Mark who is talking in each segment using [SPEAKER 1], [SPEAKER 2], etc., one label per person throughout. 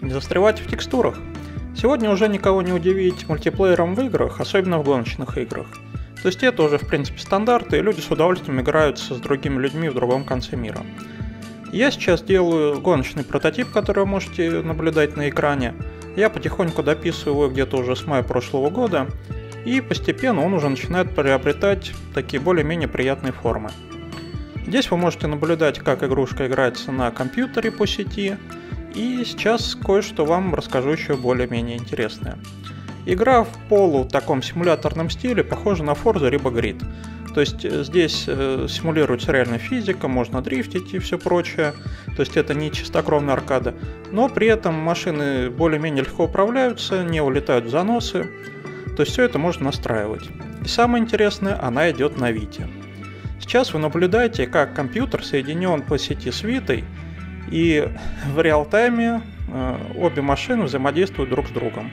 [SPEAKER 1] Не застревать в текстурах. Сегодня уже никого не удивить мультиплеером в играх, особенно в гоночных играх. То есть это уже в принципе стандарт, и люди с удовольствием играются с другими людьми в другом конце мира. Я сейчас делаю гоночный прототип, который вы можете наблюдать на экране. Я потихоньку дописываю его где-то уже с мая прошлого года, и постепенно он уже начинает приобретать такие более-менее приятные формы. Здесь вы можете наблюдать, как игрушка играется на компьютере по сети, и сейчас кое-что вам расскажу еще более-менее интересное. Игра в таком симуляторном стиле похожа на Forza либо Grid. То есть здесь симулируется реальная физика, можно дрифтить и все прочее. То есть это не чистокровная аркада. Но при этом машины более-менее легко управляются, не улетают в заносы. То есть все это можно настраивать. И самое интересное, она идет на Vita. Сейчас вы наблюдаете, как компьютер соединен по сети с Vita, и в реал-тайме обе машины взаимодействуют друг с другом.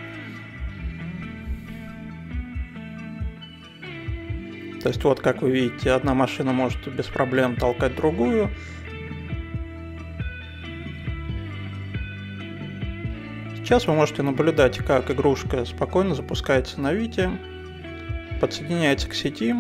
[SPEAKER 1] То есть вот, как вы видите, одна машина может без проблем толкать другую. Сейчас вы можете наблюдать, как игрушка спокойно запускается на Vita, подсоединяется к сети.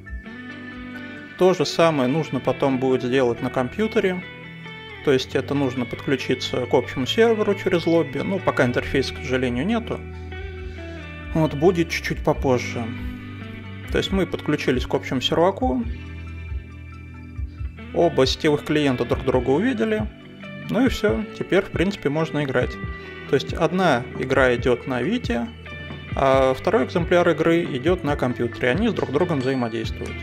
[SPEAKER 1] То же самое нужно потом будет сделать на компьютере. То есть это нужно подключиться к общему серверу через лобби. Ну, пока интерфейса, к сожалению, нету. Вот, будет чуть-чуть попозже. То есть мы подключились к общему серваку. Оба сетевых клиента друг друга увидели. Ну и все, теперь в принципе можно играть. То есть одна игра идет на Vita, а второй экземпляр игры идет на компьютере. Они с друг другом взаимодействуют.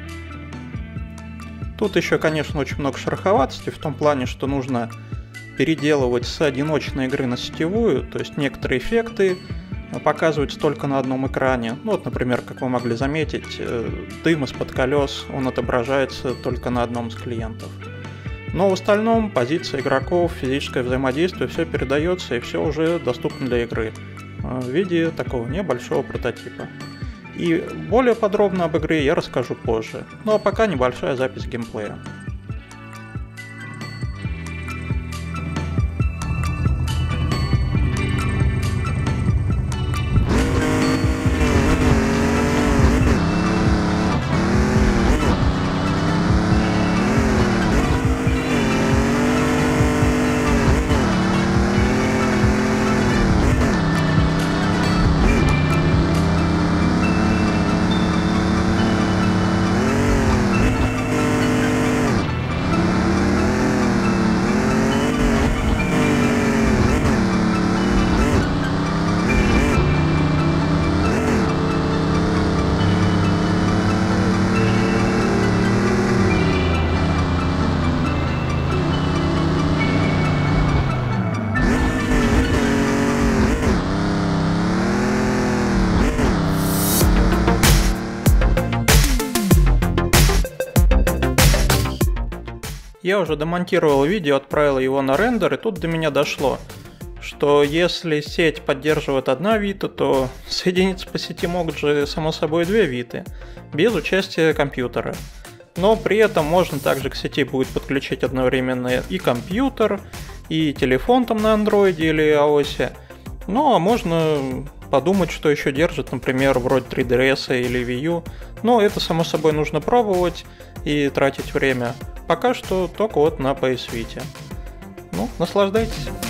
[SPEAKER 1] Тут еще, конечно, очень много шероховатости в том плане, что нужно переделывать с одиночной игры на сетевую, то есть некоторые эффекты показываются только на одном экране. Ну вот, например, как вы могли заметить, дым из-под колес, он отображается только на одном из клиентов. Но в остальном позиция игроков, физическое взаимодействие, все передается и все уже доступно для игры в виде такого небольшого прототипа. И более подробно об игре я расскажу позже. Ну а пока небольшая запись геймплея. Я уже демонтировал видео, отправил его на рендер, и тут до меня дошло, что если сеть поддерживает одна Vita, то соединиться по сети могут же само собой две Vita, без участия компьютера. Но при этом можно также к сети будет подключить одновременно и компьютер, и телефон там на Android или iOS. Ну а можно подумать, что еще держит, например, вроде 3DS или Wii U. Но это само собой нужно пробовать и тратить время. Пока что только вот на PS Vita. Ну, наслаждайтесь.